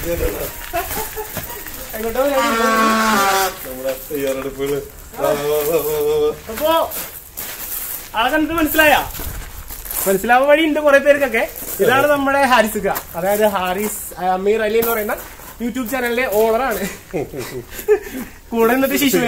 അപ്പോ ആളെ കണ്ടിട്ട് മനസ്സിലാവാൻ വഴിയുണ്ട് കുറെ പേർക്കൊക്കെ. ഇതാണ് നമ്മുടെ ഹാരിസുക, അതായത് ഹാരിസ് അമീർ അലി എന്ന് പറയുന്ന യൂട്യൂബ് ചാനലിലെ ഓണറാണ്. കൂടെ നിന്നിട്ട് ശിശുവേ.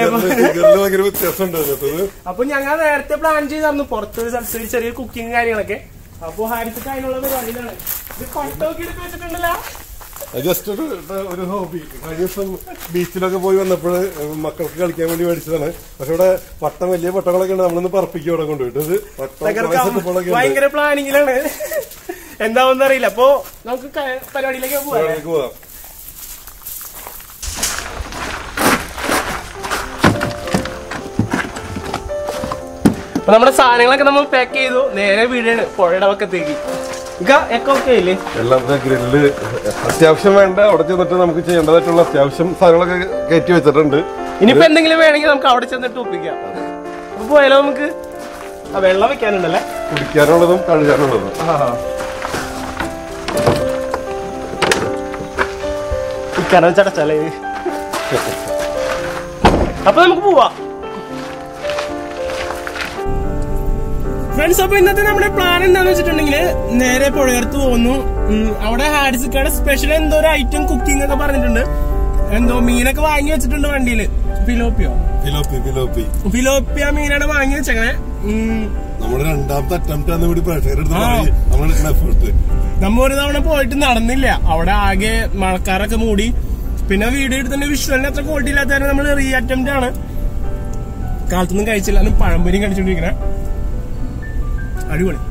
അപ്പൊ ഞങ്ങൾ നേരത്തെ പ്ലാൻ ചെയ്തായിരുന്നു പുറത്തൊരു സ്ഥലത്ത് ചെറിയ കുക്കിംഗ് കാര്യങ്ങളൊക്കെ. അപ്പൊ ഹാരിസുക അതിനുള്ള പരിപാടിയിലാണ്. ഇത് കൊട്ടൊക്കെ എടുത്ത് വെച്ചിട്ടുണ്ടല്ലോ. ജസ്റ്റ് ഒരു ഹോബി. കഴിഞ്ഞ ദിവസം ബീച്ചിലൊക്കെ പോയി വന്നപ്പോൾ മക്കൾക്ക് കളിക്കാൻ വേണ്ടി മേടിച്ചതാണ്. പക്ഷെ ഇവിടെ പട്ടം വലിയ പട്ടങ്ങളൊക്കെ ഉണ്ട്. നമ്മളൊന്ന് പറപ്പിക്കും ഇവിടെ കൊണ്ടുപോയിട്ട്. ഭയങ്കര പ്ലാനിങ്ങിലാണ്, എന്താവെന്ന് അറിയില്ല. അപ്പൊ നമുക്ക് പരിപാടിയിലേക്ക് പോവാം. അപ്പൊ നമ്മുടെ സാധനങ്ങളൊക്കെ നമ്മൾ പാക്ക് ചെയ്തു. നേരെ വീടാണ് പുഴയുടെ പക്കത്തേക്ക്. എല്ലാം ഗ്രില്ല് അത്യാവശ്യം വേണ്ട. അവിടെ ചെന്നിട്ട് നമുക്ക് ചെയ്യേണ്ടതായിട്ടുള്ള അത്യാവശ്യം സാധനങ്ങളൊക്കെ കയറ്റി വെച്ചിട്ടുണ്ട്. ഇനിയിപ്പോ എന്തെങ്കിലും വേണമെങ്കിൽ നമുക്ക് അവിടെ ചെന്നിട്ട് ഒപ്പിക്കാം. അപ്പൊ പോയാലോ നമുക്ക്? വെള്ളം വെക്കാനുണ്ടല്ലേ, കുടിക്കാനുള്ളതും കഴുകാനുള്ളതും. ചടച്ചല്ലേ. അപ്പൊ നമുക്ക് പോവാം ഫ്രണ്ട്സ്. അപ്പൊ ഇന്നത്തെ നമ്മുടെ പ്ലാൻ എന്താന്ന് വെച്ചിട്ടുണ്ടെങ്കിൽ നേരെ പുഴയർത്ത് പോകുന്നു. അവിടെ ഹാരിസുക്കയുടെ സ്പെഷ്യൽ എന്തോ ഒരു ഐറ്റം കുക്കിംഗ് ഒക്കെ പറഞ്ഞിട്ടുണ്ട്. എന്തോ മീനൊക്കെ വാങ്ങി വെച്ചിട്ടുണ്ട് വണ്ടിയില്. ഫിലോപ്പിയ മീനാണ് വാങ്ങി വെച്ചങ്ങനെ. നമ്മുടെ രണ്ടാമത്തെ അറ്റംപ്റ്റ് നമ്മ ഒരു തവണ പോയിട്ട് നടന്നില്ല. അവിടെ ആകെ മഴക്കാരൊക്കെ മൂടി. പിന്നെ വീഡിയോ എടുത്തിന്റെ വിഷ്വലിന് അത്ര ക്വാളിറ്റി ഇല്ലാത്ത നമ്മൾ റീ അറ്റംപ്റ്റ് ആണ്. കാലത്തൊന്നും കഴിച്ചില്ല, അന്ന് പഴംപൊരിയും കഴിച്ചോണ്ടിരിക്കണേ. അടിപൊളി.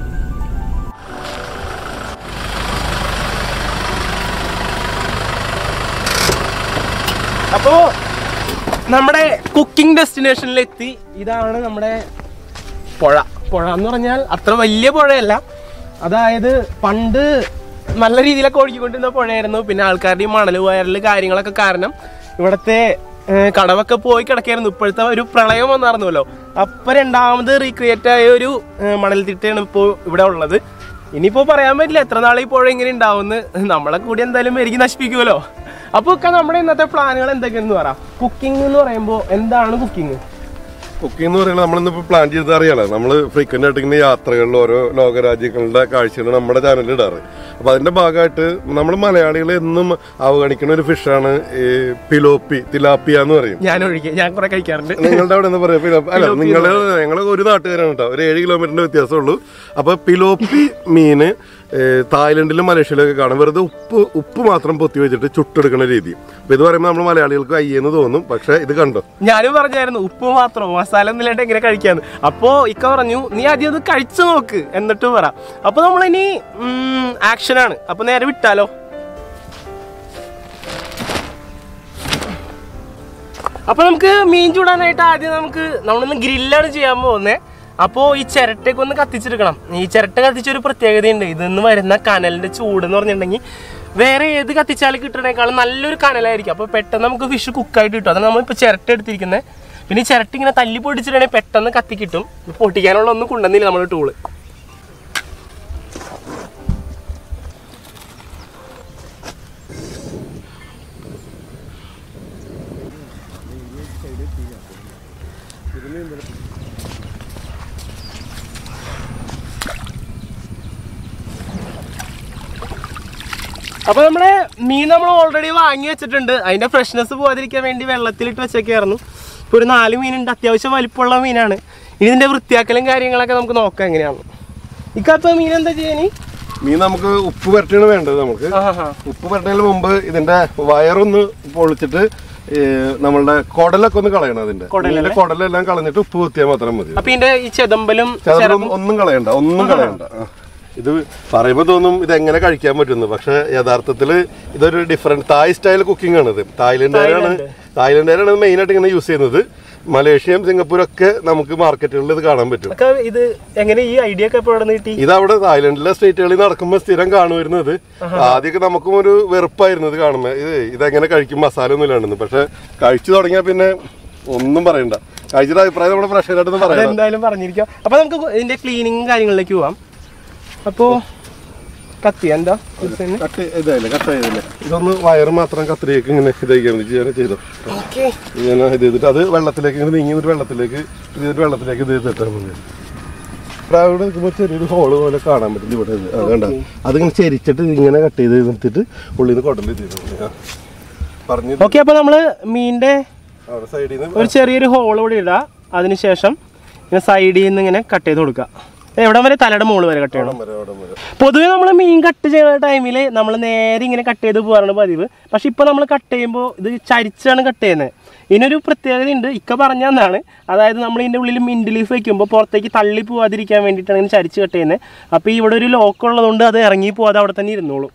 അപ്പോ നമ്മുടെ കുക്കിംഗ് ഡെസ്റ്റിനേഷനിലെത്തി. ഇതാണ് നമ്മുടെ പുഴ. പുഴ എന്ന് പറഞ്ഞാൽ അത്ര വലിയ പുഴയല്ല. അതായത് പണ്ട് നല്ല രീതിയിലൊക്കെ ഒഴുകിക്കൊണ്ടിരുന്ന പുഴയായിരുന്നു. പിന്നെ ആൾക്കാരുടെ ഈ മണൽ വയറൽ കാര്യങ്ങളൊക്കെ കാരണം ഇവിടത്തെ കടവൊക്കെ പോയി കിടക്കായിരുന്നു. ഇപ്പോഴത്തെ ഒരു പ്രളയം വന്നായിരുന്നല്ലോ, അപ്പൊ രണ്ടാമത് റീക്രിയേറ്റ് ആയ ഒരു മണൽത്തിട്ടയാണ് ഇപ്പോൾ ഇവിടെ ഉള്ളത്. ഇനിയിപ്പോ പറയാൻ പറ്റില്ല എത്ര നാളെ ഈ പുഴ ഇങ്ങനെ ഉണ്ടാവുമെന്ന്. നമ്മളെ കൂടി എന്തായാലും എനിക്ക് നശിപ്പിക്കുമല്ലോ. അപ്പൊ ഒക്കെ നമ്മുടെ ഇന്നത്തെ പ്ലാനുകൾ എന്തൊക്കെയാണെന്ന് പറയാം. കുക്കിംഗ് എന്ന് പറയുമ്പോൾ എന്താണ് കുക്കിംഗ്? കുക്കിംഗ് എന്ന് പറയുന്നത് നമ്മളിന്നിപ്പോ പ്ലാൻ ചെയ്ത് അറിയാലോ. നമ്മള് ഫ്രീക്വന്റ് ആയിട്ട് ഇങ്ങനെ യാത്രകളിൽ ഓരോ ലോകരാജ്യങ്ങളുടെ കാഴ്ചകൾ നമ്മുടെ ചാനലിൽ ഇടാറ്. അപ്പൊ അതിന്റെ ഭാഗമായിട്ട് നമ്മൾ മലയാളികൾ എന്നും അവഗണിക്കുന്ന ഒരു ഫിഷാണ് ഈ തിലാപ്പിയ എന്ന് പറയും. ഞാൻ കുറെ കഴിക്കാറുണ്ട്. നിങ്ങളുടെ അവിടെ എന്താ പറയാ? അല്ല, ഞങ്ങൾ ഒരു നാട്ടുകാരാണ് കേട്ടോ. ഒരു 7 കിലോമീറ്ററിന്റെ വ്യത്യാസമുള്ളൂ. അപ്പൊ പിലോപ്പി മീന് തായ്ലൻഡിലും മലേഷ്യയിലൊക്കെ കാണും. വെറുതെ ഉപ്പ് മാത്രം പൊത്തി വെച്ചിട്ട് ചുട്ടെടുക്കുന്ന രീതി. അപ്പൊ ഇത് പറയുമ്പോൾ നമ്മൾ മലയാളികൾക്ക് അയ്യെന്ന് തോന്നും. പക്ഷെ ഇത് കണ്ടോ, ഞാനും പറഞ്ഞായിരുന്നു ഉപ്പ് മാത്രം മസാല ഒന്നില്ലാണ്ട് എങ്ങനെ കഴിക്കാന്ന്. അപ്പോ ഇക്ക പറഞ്ഞു നീ ആദ്യം അത് കഴിച്ചു നോക്ക് എന്നിട്ട് പറ. അപ്പൊ നമ്മളിനി ആക്ഷനാണ്. അപ്പൊ നേരെ വിട്ടാലോ? അപ്പൊ നമുക്ക് മീൻ ചൂടാനായിട്ട് ആദ്യം നമ്മളൊന്ന് ഗ്രില്ലാണ് ചെയ്യാൻ പോകുന്നത്. അപ്പോ ഈ ചിരട്ടയൊക്കെ ഒന്ന് കത്തിച്ചെടുക്കണം. ഈ ചിരട്ട കത്തിച്ചൊരു പ്രത്യേകതയുണ്ട്. ഇതിന്ന് വരുന്ന കനലിന്റെ ചൂട് എന്ന് പറഞ്ഞിട്ടുണ്ടെങ്കിൽ വേറെ ഏത് കത്തിച്ചാലും കിട്ടണേക്കാളും നല്ലൊരു കനലായിരിക്കും. അപ്പൊ പെട്ടെന്ന് നമുക്ക് ഫിഷ് കുക്കായിട്ട് കിട്ടും. അതാണ് നമ്മളിപ്പോൾ ചിരട്ട എടുത്തിരിക്കുന്നത്. പിന്നെ ഈ ചിരട്ട ഇങ്ങനെ തല്ലി പൊടിച്ചിട്ടുണ്ടെങ്കിൽ പെട്ടെന്ന് കത്തി കിട്ടും. പൊട്ടിക്കാനുള്ള ഒന്നും കൊണ്ടുവന്നില്ല നമ്മുടെ ടൂള്. അപ്പൊ നമ്മുടെ മീൻ നമ്മൾ ഓൾറെഡി വാങ്ങി വെച്ചിട്ടുണ്ട്. അതിന്റെ ഫ്രഷ്നെസ് പോകാതിരിക്കാൻ വേണ്ടി വെള്ളത്തിലിട്ട് വെച്ചൊക്കെയായിരുന്നു. ഇപ്പൊ ഒരു 4 മീനുണ്ട്. അത്യാവശ്യം വലിപ്പമുള്ള മീനാണ്. ഇതിന്റെ വൃത്തിയാക്കലും കാര്യങ്ങളൊക്കെ നമുക്ക് നോക്കാം എങ്ങനെയാണ്. ഇക്കത്തെ മീൻ എന്താ ചെയ്യാനി? മീൻ നമുക്ക് ഉപ്പ് പുരട്ടിയാണ് വേണ്ടത്. നമുക്ക് ഉപ്പ് പുരട്ടുന്നതിന് മുമ്പ് ഇതിന്റെ വയറൊന്ന് പൊളിച്ചിട്ട് നമ്മളുടെ കുടലൊക്കെ ഒന്ന് കളയണം. അതിന്റെ കുടലെല്ലാം കളഞ്ഞിട്ട് ഉപ്പ് കുത്തിയാൽ മാത്രം മതി. അപ്പൊ ഇതിന്റെ ഈ ചെതമ്പലും ഒന്നും കളയണ്ട. ഇത് പറയുമ്പോ തോന്നും ഇത് എങ്ങനെ കഴിക്കാൻ പറ്റുന്നു. പക്ഷെ യഥാർത്ഥത്തില് ഇതൊരു ഡിഫറെന്റ് തായ് സ്റ്റൈൽ കുക്കിംഗ് ആണ്. ഇത് തായ്ലൻഡുകാരാണ് മെയിൻ ആയിട്ട് ഇങ്ങനെ യൂസ് ചെയ്യുന്നത്. മലേഷ്യയും സിംഗപ്പൂരൊക്കെ നമുക്ക് മാർക്കറ്റുകളിൽ ഇത് കാണാൻ പറ്റും. ഇത് എങ്ങനെ ഈ ഐഡിയ ഒക്കെ കിട്ടി? ഇത് അവിടെ തായ്ലൻഡിലെ സ്ട്രീറ്റുകളിൽ നടക്കുമ്പോൾ സ്ഥിരം കാണുമായിരുന്നത്. ആദ്യമൊക്കെ നമുക്കും ഒരു വെറുപ്പായിരുന്നു ഇത് കാണുമ്പോ. ഇതെങ്ങനെ കഴിക്കും, മസാല ഒന്നും ഇല്ലാണ്ടെന്ന്. പക്ഷെ കഴിച്ചു തുടങ്ങിയാൽ പിന്നെ ഒന്നും പറയണ്ട. കഴിച്ചിട്ട് അഭിപ്രായം നമ്മുടെ പ്രേക്ഷകരായിട്ടൊന്നും പറയാം. എന്തായാലും പറഞ്ഞിരിക്കാം. അപ്പൊ നമുക്ക് ഇതിന്റെ ക്ലീനിങ് കാര്യങ്ങളിലേക്ക് പോവാം. അപ്പോ കത്തി എന്താ കട്ട് ഇതായില്ലേ കട്ടായതല്ലേ ഇതൊന്ന് വയറ് മാത്രം കത്രിയേക്ക് ഇങ്ങനെ ഇതാക്കിയാൽ മതി ചെയ്തോ ഇങ്ങനെ ഇത് ചെയ്തിട്ട് അത് വെള്ളത്തിലേക്ക് ഇങ്ങനെ നീങ്ങി വെള്ളത്തിലേക്ക് ഇത് ചെയ്തിട്ടാൽ മതി പ്രാവിടെ നിൽക്കുമ്പോൾ ചെറിയൊരു ഹോള് പോലെ കാണാൻ പറ്റും ഇവിടെ അതുകൊണ്ടാ അതിങ്ങനെ ചെരിച്ചിട്ട് ഇങ്ങനെ കട്ട് ചെയ്ത് നിർത്തിയിട്ട് ഉള്ളിൽ നിന്ന് കൊടൽ ചെയ്തു പറഞ്ഞു. ഓക്കെ, അപ്പൊ നമ്മള് മീനിന്റെ ഒരു ചെറിയൊരു ഹോൾ ഇവിടെ ഇടാം. അതിനുശേഷം ഇങ്ങനെ സൈഡിൽ നിന്ന് ഇങ്ങനെ കട്ട് ചെയ്ത് കൊടുക്കുക. എവിടം വരെ? തലയുടെ മുകളിൽ വരെ കട്ട് ചെയ്യണം. പൊതുവെ നമ്മൾ മീൻ കട്ട് ചെയ്യുന്ന ടൈമിൽ നമ്മൾ നേരെ ഇങ്ങനെ കട്ട് ചെയ്ത് പോകാറാണ് പതിവ്. പക്ഷെ ഇപ്പൊ നമ്മൾ കട്ട് ചെയ്യുമ്പോൾ ഇത് ചരിച്ചാണ് കട്ട് ചെയ്യുന്നത്. ഇതിനൊരു പ്രത്യേകത ഉണ്ട്, ഇക്ക പറഞ്ഞതാണ്. അതായത് നമ്മൾ ഇതിൻ്റെ ഉള്ളിൽ മിൻറ്റ് ലീഫ് വെക്കുമ്പോൾ പുറത്തേക്ക് തള്ളി പോവാതിരിക്കാൻ വേണ്ടിയിട്ടാണ് ഇങ്ങനെ ചരിച്ച് കട്ട് ചെയ്യുന്നത്. അപ്പോൾ ഇവിടെ ഒരു ലോക്ക് ഉള്ളതുകൊണ്ട് അത് ഇറങ്ങി പോവാതെ അവിടെ തന്നെ ഇരുന്നോളും.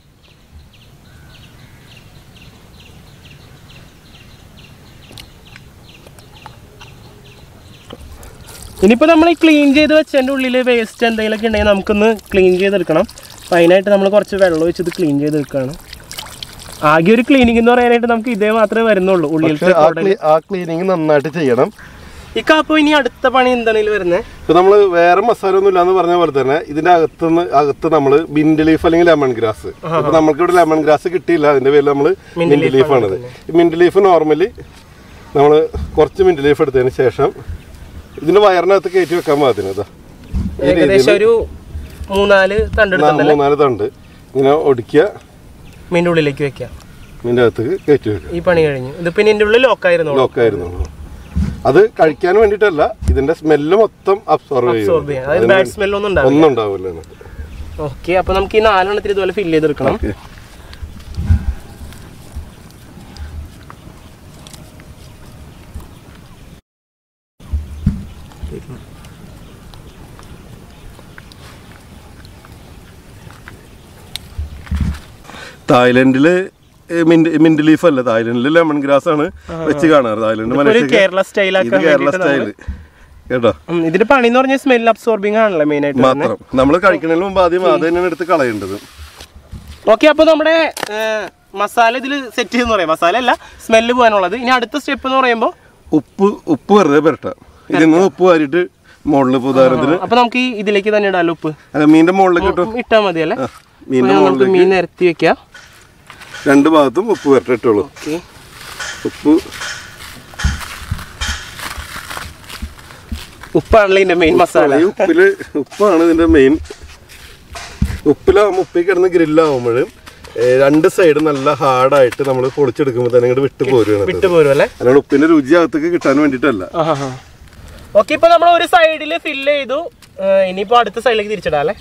ഇനിയിപ്പോൾ നമ്മൾ ഈ ക്ലീൻ ചെയ്ത് വെച്ചതിൻ്റെ ഉള്ളിൽ വേസ്റ്റ് എന്തെങ്കിലുമൊക്കെ ഉണ്ടെങ്കിൽ നമുക്കൊന്ന് ക്ലീൻ ചെയ്തെടുക്കണം. അപ്പോൾ അതിനായിട്ട് നമ്മൾ കുറച്ച് വെള്ളം വെച്ചത് ക്ലീൻ ചെയ്തെടുക്കുകയാണ്. ആകെ ഒരു ക്ലീനിങ് എന്ന് പറയാനായിട്ട് നമുക്ക് ഇതേ മാത്രമേ വരുന്നുള്ളൂ. ഉള്ളിലത്തെ ആ ക്ലീനിങ് നന്നായിട്ട് ചെയ്യണം. ഇക്ക അപ്പോൾ ഇനി അടുത്ത പണി എന്താണ് വരുന്നത്? ഇപ്പൊ നമ്മള് വേറെ മസാല ഒന്നും ഇല്ലാന്ന് പറഞ്ഞ പോലെ തന്നെ ഇതിന്റെ അകത്ത് നമ്മള് മിന്റ് ലീഫ് അല്ലെങ്കിൽ ലെമൺ ഗ്രാസ്. ഇപ്പൊ നമുക്ക് ഇവിടെ ലെമൺ ഗ്രാസ് കിട്ടിയില്ല, അതിന്റെ പേരിൽ നമ്മള് മിന്റ് ലീഫാണിത്. ഈ മിന്റ് ലീഫ് നോർമലി നമ്മള് കുറച്ച് മിന്റ് ലീഫ് എടുത്തതിന് ശേഷം ഇതിന്റെ വയറിനകത്ത് കയറ്റി വെക്കാൻ പാകത്തിന് ഏകദേശം ഒരു 3-4 തണ്ട് ഇങ്ങനെ ഒടിക്കുക, മീൻ്റെ ഉള്ളിലേക്ക് വെക്കാം, മീൻ്റെ അകത്തേക്ക് കയറ്റി വെക്കുക. ഈ പണി കഴിഞ്ഞു. ഇതിപ്പോ ഇതിന്റെ ഉള്ളിൽ ലോക്കായിരുന്നു. അത് കഴിക്കാൻ വേണ്ടിട്ടല്ല, ഇതിന്റെ സ്മെല്ല് മൊത്തം അബ്സോർവ് ചെയ്യും, ഒന്നും ഉണ്ടാവില്ല. ഓക്കെ, അപ്പൊ നമുക്ക് ഈ 4 എണ്ണത്തിൽ ഇതുപോലെ ഫില്ല് ചെയ്തെടുക്കണം. തായ്ലൻഡില് മിന്റ് ലീഫ് അല്ല, തായ്ലൻഡില് ലെമൺ ഗ്രാസ് ആണ് വെച്ച് കാണാറ്. തായ്ലൻഡ് കേരള സ്റ്റൈല് കേട്ടോ. ഇതിന്റെ പണി എന്ന് പറഞ്ഞാൽ സ്മെൽ അബ്സോർബിംഗ് ആണല്ലോ മെയിൻ ആയിട്ട് മാത്രം. നമ്മൾ കഴിക്കുന്നതിന് മുമ്പ് ആദ്യം അത് തന്നെയാണ് എടുത്ത് കളയേണ്ടത്. ഓക്കെ, അപ്പൊ നമ്മുടെ മസാല ഇതിൽ സെറ്റ് ചെയ്തെന്ന് പറയാം. മസാല അല്ല, സ്മെല്ല് പോകാനുള്ളത്. ഇനി അടുത്ത സ്റ്റെപ്പ് എന്ന് പറയുമ്പോൾ ഉപ്പ് വെറുതെ പുരട്ടാം. ഇതിൽ നിന്ന് ഉപ്പ് വാരിട്ട് മുകളിൽ ഉദാഹരണത്തിന് അപ്പൊ നമുക്ക് ഈ ഇതിലേക്ക് തന്നെ ഇടാലോ ഉപ്പ്. അല്ല, മീനിന്റെ മുകളിലേക്ക് ഇട്ടാ മതി അല്ലേ? മീൻ നിരത്തി വെക്കാം. 2 ഭാഗത്തും ഉപ്പ് പുരട്ടിട്ടുള്ളൂ. ഉപ്പാണല്ലോ ഇതിന്റെ മെയിൻ മസാല. ഉപ്പാണ് ഇതിന്റെ മെയിൻ. ഉപ്പിൽ കിടന്ന് ഗ്രില്ലാവുമ്പോഴും 2 സൈഡ് നല്ല ഹാർഡായിട്ട് നമ്മൾ പൊളിച്ചെടുക്കുമ്പോൾ തന്നെ ഇങ്ങോട്ട് വിട്ടുപോരും അല്ലേ? അല്ലാണ്ട് ഉപ്പിന്റെ രുചി അകത്തേക്ക് കിട്ടാൻ വേണ്ടിട്ടല്ല. ഓക്കെ, ഇപ്പൊ നമ്മൾ ഒരു സൈഡില് ഫില്ല് ചെയ്തു. ഇനിയിപ്പോ അടുത്ത സൈഡിലേക്ക് തിരിച്ചിടാം അല്ലേ?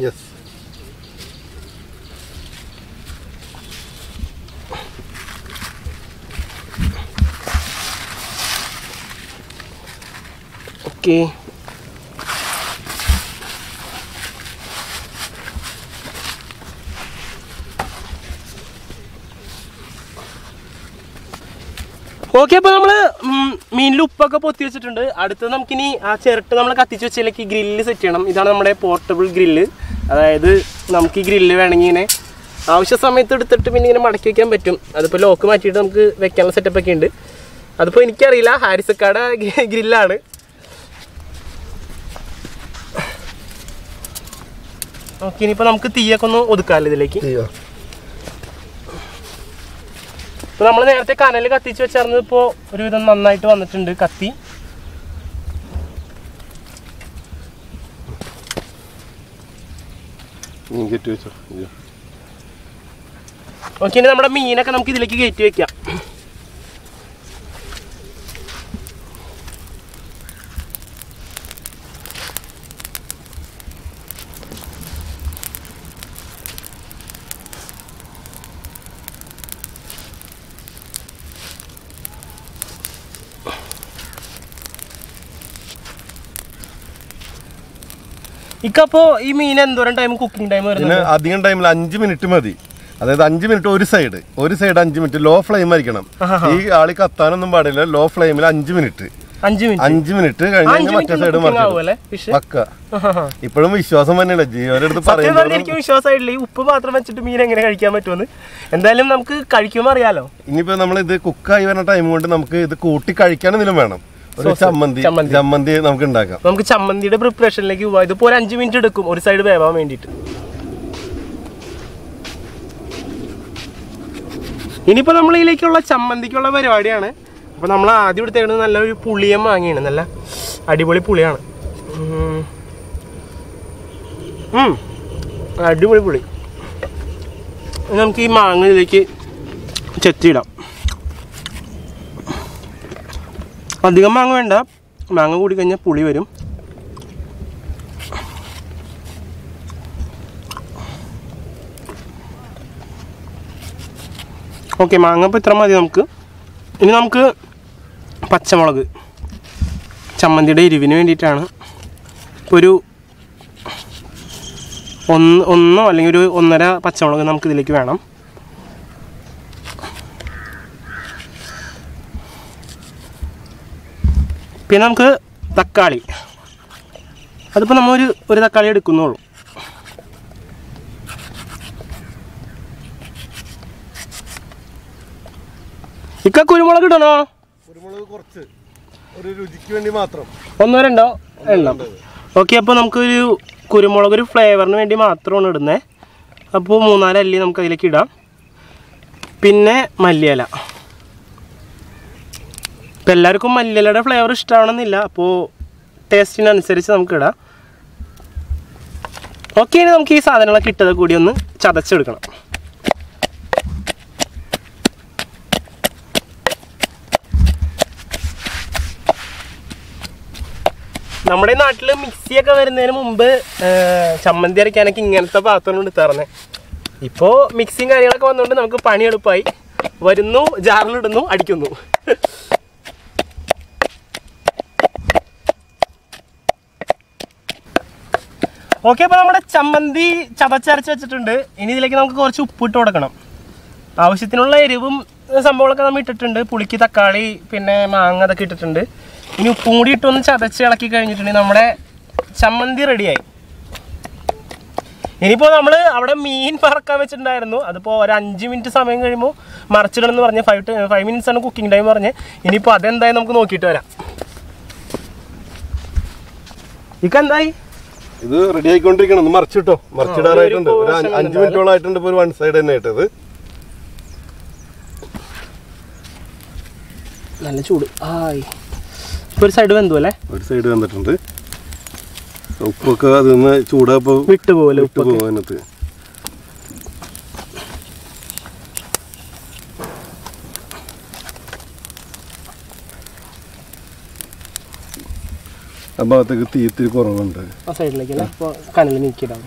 ഓക്കെ, ഓക്കെ, അപ്പൊ നമ്മള് മീനിൽ ഉപ്പൊക്കെ പൊത്തി വെച്ചിട്ടുണ്ട്. അടുത്തത് നമുക്കിനി ആ ചിരട്ട് നമ്മൾ കത്തിച്ച് വെച്ചതിലേക്ക് ഗ്രില്ല് സെറ്റ് ചെയ്യണം. ഇതാണ് നമ്മുടെ പോർട്ടബിൾ ഗ്രില്ല്. അതായത് നമുക്ക് ഈ ഗ്രില്ല് വേണമെങ്കിൽ ഇങ്ങനെ ആവശ്യ സമയത്ത് എടുത്തിട്ട് പിന്നെ ഇങ്ങനെ മടക്കി വെക്കാൻ പറ്റും. അതിപ്പോൾ ലോക്ക് മാറ്റിയിട്ട് നമുക്ക് വെക്കാനുള്ള സെറ്റപ്പ് ഒക്കെ ഉണ്ട്. അതിപ്പോൾ എനിക്കറിയില്ല, ഹാരിസക്കാട് ഗ്രില്ലാണ്. ഓക്കെ, ഇനിയിപ്പോൾ നമുക്ക് തീയൊക്കെ ഒന്ന് ഒതുക്കാമല്ലോ ഇതിലേക്ക്. ഇപ്പോൾ നമ്മൾ നേരത്തെ കനൽ കത്തിച്ച് വെച്ചായിരുന്നു. ഇപ്പോൾ ഒരുവിധം നന്നായിട്ട് വന്നിട്ടുണ്ട് കത്തി. ഓക്കെ, ഇനി നമ്മുടെ മീനൊക്കെ നമുക്ക് ഇതിലേക്ക് കയറ്റി വെക്കാം. ഇക്കപ്പോ ഈ മീൻ എന്തോരം ടൈം കുക്കിംഗ് ടൈം വരുന്നത്? അധികം ടൈമിൽ 5 മിനിറ്റ് മതി. അതായത് 5 മിനിറ്റ് ഒരു സൈഡ് 5 മിനിറ്റ് ലോ ഫ്ലെയിം ആയിരിക്കണം. ഈ ആളി കത്താനൊന്നും പാടില്ല. ലോ ഫ്ലെയിമിൽ 5 മിനിറ്റ് 5 മിനിറ്റ് കഴിഞ്ഞാൽ മറ്റേ സൈഡ് പക്ക. ഇപ്പോഴും വിശ്വാസം തന്നെയല്ല ജീവനടുത്ത് പറയുന്നത്. എനിക്ക് വിശ്വാസമായിട്ടില്ല ഈ ഉപ്പ് മാത്രം വെച്ചിട്ട് മീൻ എങ്ങനെ കഴിക്കാൻ പറ്റുമെന്ന്. എന്തായാലും നമുക്ക് കഴിക്കുമ്പോൾ അറിയാലോ. ഇനിയിപ്പോ നമ്മൾ ഇത് കുക്കായി വരുന്ന ടൈം കൊണ്ട് നമുക്ക് ഇത് കൂട്ടി കഴിക്കാൻ എന്തെങ്കിലും വേണം. ഒരു ചമ്മന്തി നമുക്ക് ഉണ്ടാക്കാം. നമുക്ക് ചമ്മന്തിയുടെ പ്രിപ്പറേഷനിലേക്ക് പോവാം. ഇതിപ്പോ ഒരു 5 മിനിറ്റ് എടുക്കും ഒരു സൈഡ് വേവാൻ വേണ്ടിട്ട്. ഇനിയിപ്പോൾ നമ്മൾ ഇതിലേക്കുള്ള ചമ്മന്തിക്കുള്ള പരിപാടിയാണ്. അപ്പോൾ നമ്മൾ ആദ്യം എടുത്തേക്കുന്നത് നല്ലൊരു പുളിയം മാങ്ങയാണ്, നല്ല അടിപൊളി പുളിയാണ്. അടിപൊളി പുളി. നമുക്ക് ഈ മാങ്ങ ഇതിലേക്ക് ചെത്തിയിടാം. അധികം മാങ്ങ വേണ്ട, മാങ്ങ കൂടി കഴിഞ്ഞാൽ പുളി വരും. ഓക്കെ, മാങ്ങ ഇപ്പോൾ ഇത്ര മതി നമുക്ക്. ഇനി നമുക്ക് പച്ചമുളക് ചമ്മന്തിയുടെ എരിവിന് വേണ്ടിയിട്ടാണ്. ഇപ്പോൾ ഒരു ഒന്നോ അല്ലെങ്കിൽ ഒരു 1.5 പച്ചമുളക് നമുക്ക് ഇതിലേക്ക് വേണം. പിന്നെ നമുക്ക് തക്കാളി, അതിപ്പോൾ നമ്മൾ ഒരു തക്കാളി എടുക്കുന്നുള്ളൂ. ഇക്ക കുരുമുളക് ഇടണോ? കുരുമുളക് കുറച്ച്, ഒരു രുചിക്ക് വേണ്ടി മാത്രം, 1-2 എണ്ണം. ഓക്കെ, അപ്പോൾ നമുക്കൊരു കുരുമുളക് ഒരു ഫ്ലേവറിന് വേണ്ടി മാത്രമാണ് ഇടുന്നത്. അപ്പോൾ 3-4 അല്ലി നമുക്ക് അതിലേക്ക് ഇടാം. പിന്നെ മല്ലിയില. ഇപ്പം എല്ലാവർക്കും മല്ലിയിലയുടെ ഫ്ലേവർ ഇഷ്ടമാണെന്നില്ല, അപ്പോൾ ടേസ്റ്റിനനുസരിച്ച് നമുക്ക് ഇടാം. ഓക്കെ, ഇനി നമുക്ക് ഈ സാധനങ്ങളൊക്കെ ഇട്ടത് കൂടി ഒന്ന് ചതച്ചെടുക്കണം. നമ്മുടെ നാട്ടിൽ മിക്സിയൊക്കെ വരുന്നതിന് മുമ്പ് ചമ്മന്തി അരയ്ക്കാനൊക്കെ ഇങ്ങനത്തെ പാത്രം എടുത്തായിരുന്നേ. ഇപ്പോൾ മിക്സിയും കാര്യങ്ങളൊക്കെ വന്നുകൊണ്ട് നമുക്ക് പണി എളുപ്പമായി. വരുന്നു, ജാറിലിടുന്നു, അടിക്കുന്നു. ഓക്കെ, അപ്പോൾ നമ്മുടെ ചമ്മന്തി ചതച്ചരച്ച് വെച്ചിട്ടുണ്ട്. ഇനി ഇതിലേക്ക് നമുക്ക് കുറച്ച് ഉപ്പിട്ട് കൊടുക്കണം. ആവശ്യത്തിനുള്ള എരിവും സംഭവങ്ങളൊക്കെ നമ്മൾ ഇട്ടിട്ടുണ്ട്. പുളിക്ക് തക്കാളി പിന്നെ മാങ്ങ അതൊക്കെ ഇട്ടിട്ടുണ്ട്. ഇനി ഉപ്പും കൂടി ഇട്ടൊന്ന് ചതച്ച് ഇളക്കി കഴിഞ്ഞിട്ടുണ്ടെങ്കിൽ നമ്മുടെ ചമ്മന്തി റെഡിയായി. ഇനിയിപ്പോൾ നമ്മൾ അവിടെ മീൻ പറക്കാൻ വെച്ചിട്ടുണ്ടായിരുന്നു. അതിപ്പോൾ ഒരു 5 മിനിറ്റ് സമയം കഴിയുമ്പോൾ മറിച്ചിടണം എന്ന് പറഞ്ഞ് 5 മിനിറ്റ്സ് ആണ് കുക്കിംഗ് ടൈം പറഞ്ഞ്. ഇനിയിപ്പോൾ അതെന്തായാലും നമുക്ക് നോക്കിയിട്ട് വരാം. ഇക്കെന്തായി? ഇത് റെഡി ആയിക്കൊണ്ടിരിക്കണം. മറിച്ചിട്ടോ, മറിച്ചിടാറായിട്ടുണ്ട്. ഒരു 5 മിനിറ്റോളം ആയിട്ടുണ്ട്. ഇപ്പോൾ ഒരു 1 സൈഡ് തന്നെ ഇട്ടത്. നല്ല ചൂട് ആയി. ഒരു സൈഡ് വെന്തു അല്ലേ? ഒരു സൈഡ് വന്നിട്ടുണ്ട്. ഉപ്പൊക്കെ അതിന്ന് ചൂടാപ്പോൾ വിട്ടുപോകല്ലേ? ഉപ്പ് പോകുന്നതിനകത്ത് ആ ഭാഗത്തേക്ക് തീ ഇത്തിരി കുറവുണ്ട്. ആ സൈഡിലേക്കല്ലേ? അപ്പോൾ കനൽ നീക്കിയിടാം.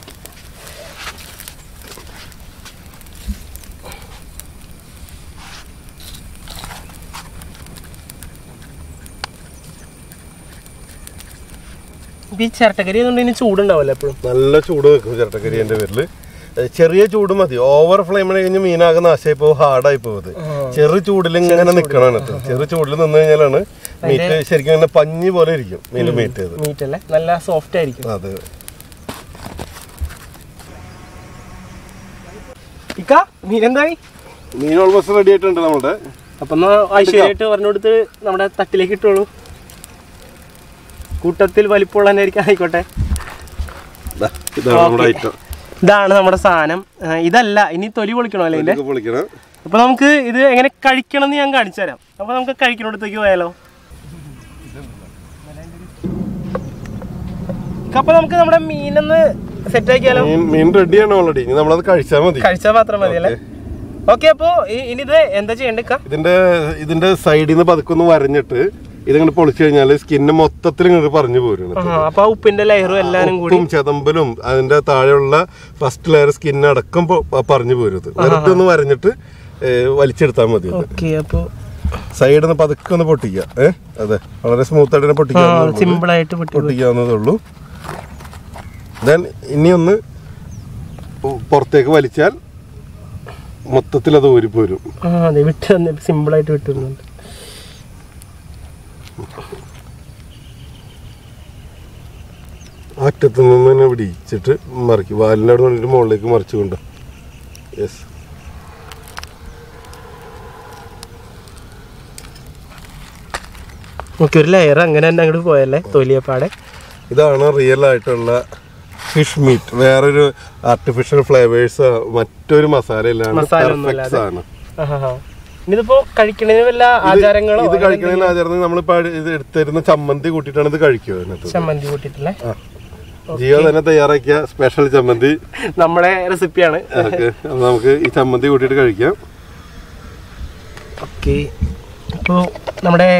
ഈ ചിരട്ടക്കരി ആയതുകൊണ്ട് ഇനി ചൂടുണ്ടാവില്ല എപ്പോഴും? നല്ല ചൂട് വെക്കും ചിരട്ടക്കരിന്റെ പേരിൽ. ചെറിയ ചൂട് മതി. ഓവർ ഫ്ലെയിമിൽ കഴിഞ്ഞ് മീനാകെ നാശമായി പോകും, ഹാർഡായി പോകുന്നത്. ചെറു ചൂടിൽ ഇങ്ങനെ നിൽക്കണം. ചെറു ചൂടിൽ നിന്ന് കഴിഞ്ഞാലാണ് മീറ്റ് ശരിക്കും ഇങ്ങനെ പഞ്ഞി പോലെ ഇരിക്കും. മീറ്റ് അല്ലേ? നല്ല സോഫ്റ്റ് ആയിരിക്കും. അതെ. ഇക്ക മീൻ എന്തായി? മീൻ ഓൾമോസ്റ്റ് റെഡി ആയിട്ടുണ്ട് നമ്മുടെ. അപ്പൊ ഐശ്വര്യമായിട്ട് പറഞ്ഞു കൊടുത്ത് നമ്മുടെ തട്ടിലേക്ക് ഇട്ടോളൂ. കൂട്ടത്തിൽ വലിപ്പമുള്ള ആയിക്കോട്ടെ. ഇതാണ് നമ്മുടെ സാധനം. ഇതല്ല, ഇനി തൊലി പൊളിക്കണോ അല്ലേ ഇതിന്റെ? അപ്പൊ നമുക്ക് ഇത് എങ്ങനെ കഴിക്കണം എന്ന് ഞാൻ കാണിച്ചു തരാം. അപ്പൊ നമുക്ക് കഴിക്കണോടത്തേക്ക് പോയാലോ? അപ്പൊ നമുക്ക് നമ്മുടെ മീനൊന്ന് സെറ്റ് ആക്കിയാലോ? മീൻ റെഡിയാണ് ഓൾറെഡി. ഇനി നമ്മളത് കഴിച്ചാൽ മതി. കഴിച്ചാൽ മാത്രം മതി അല്ലേ? ഓക്കെ, അപ്പൊ ഇനി ഇത് എന്താ ചെയ്യണ്ടേ? ഇതിന്റെ സൈഡിൽ നിന്ന് പതുക്കൊന്ന് വരഞ്ഞിട്ട് ഇതിങ്ങനെ പൊളിച്ചു കഴിഞ്ഞാൽ സ്കിന്ന് മൊത്തത്തിൽ ഇങ്ങനെ പറഞ്ഞു പോരും. അപ്പൊ ഉപ്പിന്റെ ലെയറും എല്ലാരും കൂടി ചതമ്പലും അതിന്റെ താഴെയുള്ള ഫസ്റ്റ് ലെയർ സ്കിൻ അടക്കം പറഞ്ഞു പോരും. വെറുതെ ഒന്ന് വരഞ്ഞിട്ട് വലിച്ചെടുത്താൽ മതി. സൈഡിൽ നിന്ന് പതുക്കെ ഒന്ന് പൊട്ടിക്കുക. അതെ, വളരെ സ്മൂത്ത് ആയിട്ട് പൊട്ടിക്കാവുന്നതേ ഉള്ളൂ. ദെൻ ഇനി ഒന്ന് പുറത്തേക്ക് വലിച്ചാൽ മൊത്തത്തിൽ അത് ഊരിപ്പോരും. സിമ്പിൾ ആയിട്ട് വിട്ടുന്നുണ്ട്. അറ്റത്തു നിന്ന് തന്നെ പിടിച്ചിട്ട് മറിക്കും. വാലിൻ്റെ അവിടെ നിന്നിട്ട് മുകളിലേക്ക് മറിച്ചുകൊണ്ട്. യെസ്, ഒരു ലെയർ അങ്ങനെ തന്നെ അങ്ങോട്ട് പോയല്ലേ തൊലിയപ്പാടെ. ഇതാണ് റിയൽ ആയിട്ടുള്ള ഫിഷ് മീറ്റ്. വേറൊരു ആർട്ടിഫിഷ്യൽ ഫ്ലേവേഴ്സ് മറ്റൊരു മസാല ഇല്ലാണ്ട് പെർഫെക്റ്റ് ആണ്. ഇതിപ്പോ കഴിക്കണതിന് വല്ല ആചാരങ്ങളോ? ഇത് കഴിക്കണതിന് ആചാരം നമ്മളിപ്പോ ഇത് എടുത്തിരുന്ന ചമ്മന്തി കൂട്ടിയിട്ടാണ് ഇത് കഴിക്കുക. ചമ്മന്തി കൂട്ടിയിട്ടല്ലേ? ജിയോ തന്നെ തയ്യാറാക്കിയ സ്പെഷ്യൽ ചമ്മന്തി നമ്മുടെ റെസിപ്പിയാണ്. നമുക്ക് ഈ ചമ്മന്തി കൂട്ടിയിട്ട് കഴിക്കാം. ഓക്കെ, ഇപ്പോ നമ്മുടെ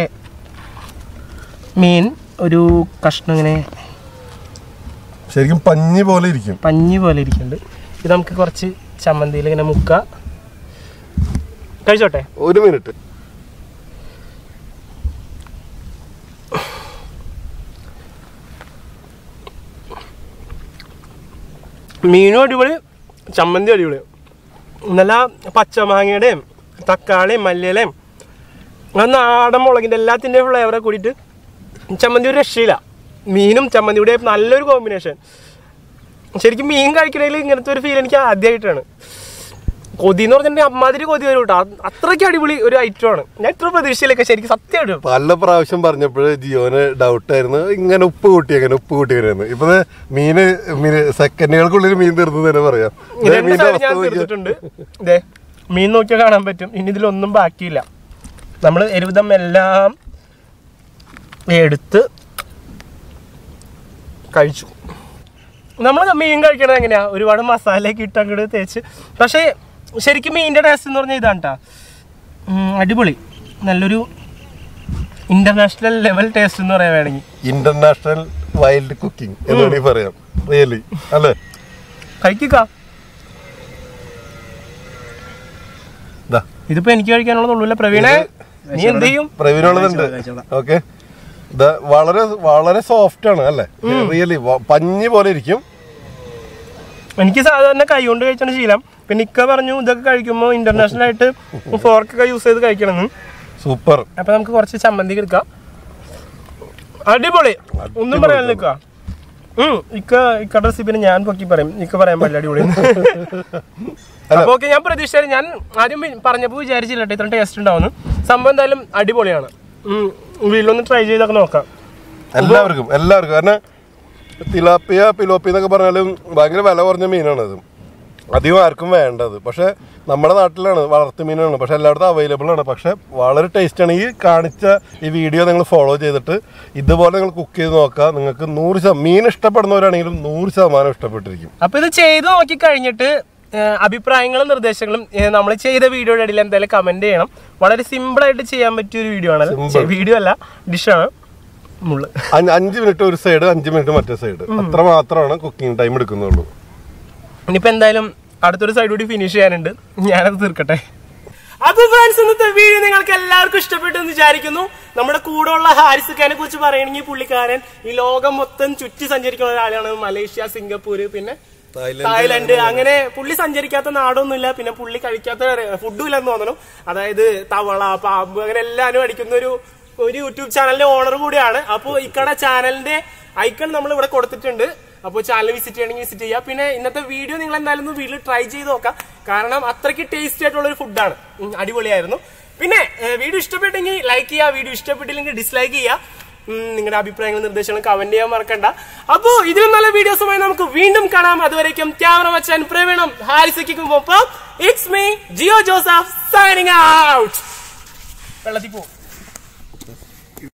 മീൻ ഒരു കഷ്ണം ഇങ്ങനെ ശരിക്കും പഞ്ഞി പോലെ ഇരിക്കുന്നുണ്ട്. ഇത് നമുക്ക് കുറച്ച് ചമ്മന്തിയിൽ ഇങ്ങനെ മുക്ക. കഴിച്ചോട്ടെ? ഒരു മിനിറ്റ്. മീനും അടിപൊളി, ചമ്മന്തി അടിപൊളി. നല്ല പച്ചമാങ്ങയുടെയും തക്കാളിയും മല്ലിയിലയും നാടൻ മുളകിൻ്റെ എല്ലാത്തിൻ്റെയും ഫ്ലേവറെ കൂടിയിട്ട് ചമ്മന്തി ഒരു രക്ഷയില്ല. മീനും ചമ്മന്തിയുടെ നല്ലൊരു കോമ്പിനേഷൻ. ശരിക്കും മീൻ കഴിക്കണതിൽ ഇങ്ങനത്തെ ഒരു ഫീൽ എനിക്ക് ആദ്യമായിട്ടാണ്. കൊതി എന്ന് പറഞ്ഞിട്ടുണ്ടെങ്കിൽ അമ്മാതിരി കൊതി വരും കേട്ടോ. അത്രയ്ക്ക് അടിപൊളി ഒരു ഐറ്റമാണ്. ഞാൻ ഇത്ര പ്രതീക്ഷയിലൊക്കെ ശരിക്കും സത്യമായിട്ട് പല പ്രാവശ്യം പറഞ്ഞപ്പോൾ ജിയോന് ഡൗട്ടായിരുന്നു ഇങ്ങനെ ഉപ്പ് കൂട്ടിയായിരുന്നു. ഇപ്പൊ മീന് സെക്കൻഡുകൾക്കുള്ളിൽ മീൻ തീർന്നു തന്നെ പറയാം. ഞാൻ തീർത്തിട്ടുണ്ട്. ഇതേ മീൻ നോക്കിയാൽ കാണാൻ പറ്റും. ഇനി ഇതിലൊന്നും ബാക്കിയില്ല. നമ്മൾ ഒരുവിധം എല്ലാം എടുത്ത് കഴിച്ചു. നമ്മൾ മീൻ കഴിക്കണത് എങ്ങനെയാ? ഒരുപാട് മസാലയൊക്കെ ഇട്ട് അങ്ങോട്ട് തേച്ച്. പക്ഷേ ശരിക്കും മീനിൻ്റെ ടേസ്റ്റ് എന്ന് പറഞ്ഞാൽ ഇതാണ് കേട്ടോ. അടിപൊളി, നല്ലൊരു ഇന്റർനാഷണൽ ലെവൽ ടേസ്റ്റ് എന്ന് പറയാൻ വേണമെങ്കിൽ. ഇന്റർനാഷണൽ വൈൽഡ് കുക്കിംഗ് എന്ന് വേണമെങ്കിൽ പറയാം. റിയലി അല്ലേ? കഴിക്കുക. ഇതിപ്പോ എനിക്ക് കഴിക്കാനുള്ളതുള്ളൂല്ല. പ്രവീണേ, നീ എന്ത് ചെയ്യും? പ്രവീണുള്ളതുണ്ട്. ഓക്കെ, വളരെ വളരെ സോഫ്റ്റ് ആണ് അല്ലേ? റിയലി പഞ്ഞി പോലെ ഇരിക്കും. എനിക്ക് സാധാരണ കൈ കൊണ്ട് കഴിച്ചാണ് ശീലം. പിന്നെ ഇക്ക പറഞ്ഞു ഇതൊക്കെ കഴിക്കുമ്പോൾ ഇന്റർനാഷണൽ ആയിട്ട് ഫോർക്കൊക്കെ യൂസ് ചെയ്ത് കഴിക്കണമെന്ന്. സൂപ്പർ. അപ്പൊ നമുക്ക് കുറച്ച് ചമ്മന്തി എടുക്കാം. അടിപൊളി, ഒന്നും പറയാൻ നിൽക്കുക. ഇക്കടെ റെസിപ്പിന് ഞാൻ പൊക്കി പറയും, ഇക്ക പറയാൻ പാടില്ല അടിപൊളി. അപ്പൊ ഓക്കെ, ഞാൻ പ്രതീക്ഷിച്ചാൽ ഞാൻ ആദ്യം പറഞ്ഞപ്പോൾ വിചാരിച്ചില്ല ഇത്ര ടേസ്റ്റ് ഉണ്ടാവുന്നു. സംഭവം എന്തായാലും അടിപൊളിയാണ്. വീട്ടിലൊന്ന് ട്രൈ ചെയ്തൊക്കെ നോക്കാം എല്ലാവർക്കും. കാരണം തിലാപ്പിയ പിലോപ്പി എന്നൊക്കെ പറഞ്ഞാലും ഭയങ്കര വില കുറഞ്ഞ മീനാണത്. അധികം ആർക്കും വേണ്ടത്. പക്ഷെ നമ്മുടെ നാട്ടിലാണ് വളർത്തു മീനാണ്. പക്ഷെ എല്ലായിടത്തും അവൈലബിൾ ആണ്. പക്ഷെ വളരെ ടേസ്റ്റാണ്. ഈ കാണിച്ച ഈ വീഡിയോ നിങ്ങൾ ഫോളോ ചെയ്തിട്ട് ഇതുപോലെ നിങ്ങൾ കുക്ക് ചെയ്ത് നോക്കാം. നിങ്ങൾക്ക് 100% മീൻ ഇഷ്ടപ്പെടുന്നവരാണെങ്കിലും 100% ഇഷ്ടപ്പെട്ടിരിക്കും. അപ്പൊ ഇത് ചെയ്ത് നോക്കി കഴിഞ്ഞിട്ട് അഭിപ്രായങ്ങളും നിർദ്ദേശങ്ങളും നമ്മൾ ചെയ്ത വീഡിയോയുടെ ഇടയിൽ എന്തായാലും കമന്റ് ചെയ്യണം. വളരെ സിമ്പിൾ ആയിട്ട് ചെയ്യാൻ പറ്റിയ ഒരു വീഡിയോ ആണ്. വീഡിയോ അല്ല, ഡിഷാണ്. 5 മിനിറ്റ് ഒരു സൈഡ്, 5 മിനിറ്റ് മറ്റേ സൈഡ്, അത്ര മാത്രമാണ് കുക്കിംഗ് ടൈം എടുക്കുന്നുള്ളൂ. ഇനിയിപ്പോ എന്തായാലും അടുത്തൊരു സൈഡ് കൂടി ഫിനിഷ് ചെയ്യാനുണ്ട്. ഞാനത് തീർക്കട്ടെ. അപ്പൊ ഫ്രണ്ട്സ്, ഇന്നത്തെ വീഡിയോ നിങ്ങൾക്ക് എല്ലാവർക്കും ഇഷ്ടപ്പെട്ടു എന്ന് വിചാരിക്കുന്നു. നമ്മുടെ കൂടെ ഉള്ള ഹാരിസ് ഖാനെ കുറിച്ച് പറയുകയാണെങ്കിൽ പുള്ളിക്കാരൻ ഈ ലോകം മൊത്തം ചുറ്റി സഞ്ചരിക്കുന്ന ഒരാളാണ്. മലേഷ്യ, സിംഗപ്പൂര്, പിന്നെ തായ്ലൻഡ്, അങ്ങനെ പുള്ളി സഞ്ചരിക്കാത്ത നാടൊന്നുമില്ല. പിന്നെ പുള്ളി കഴിക്കാത്ത ഫുഡും ഇല്ലെന്ന് തോന്നുന്നു. അതായത് തവള, പാമ്പ്, അങ്ങനെ എല്ലാവരും അടിക്കുന്ന ഒരു യൂട്യൂബ് ചാനലിന്റെ ഓണർ കൂടിയാണ്. അപ്പോൾ ഇക്കടെ ചാനലിന്റെ ഐക്കൺ നമ്മൾ ഇവിടെ കൊടുത്തിട്ടുണ്ട്. അപ്പോൾ ചാനൽ വിസിറ്റ് ചെയ്യണമെങ്കിൽ വിസിറ്റ് ചെയ്യുക. പിന്നെ ഇന്നത്തെ വീഡിയോ നിങ്ങൾ എന്തായാലും വീട്ടിൽ ട്രൈ ചെയ്ത് നോക്കാം. കാരണം അത്രയ്ക്ക് ടേസ്റ്റി ആയിട്ടുള്ള ഒരു ഫുഡാണ്. അടിപൊളിയായിരുന്നു. പിന്നെ വീഡിയോ ഇഷ്ടപ്പെട്ടെങ്കിൽ ലൈക്ക് ചെയ്യുക, വീഡിയോ ഇഷ്ടപ്പെട്ടില്ലെങ്കിൽ ഡിസ്ലൈക്ക് ചെയ്യുക. നിങ്ങളുടെ അഭിപ്രായങ്ങളും നിർദ്ദേശങ്ങളും കമന്റ് ചെയ്യാൻ മറക്കണ്ട. അപ്പോൾ ഇതിലും നല്ല വീഡിയോസുമായി നമുക്ക് വീണ്ടും കാണാം. അതുവരേക്കും ക്യാമറ വച്ചാൻ പ്രവീണും ഹാരിസയ്ക്കും ഒപ്പം it's me Jio Joseph signing out. വെള്ളത്തിൽ പോകും.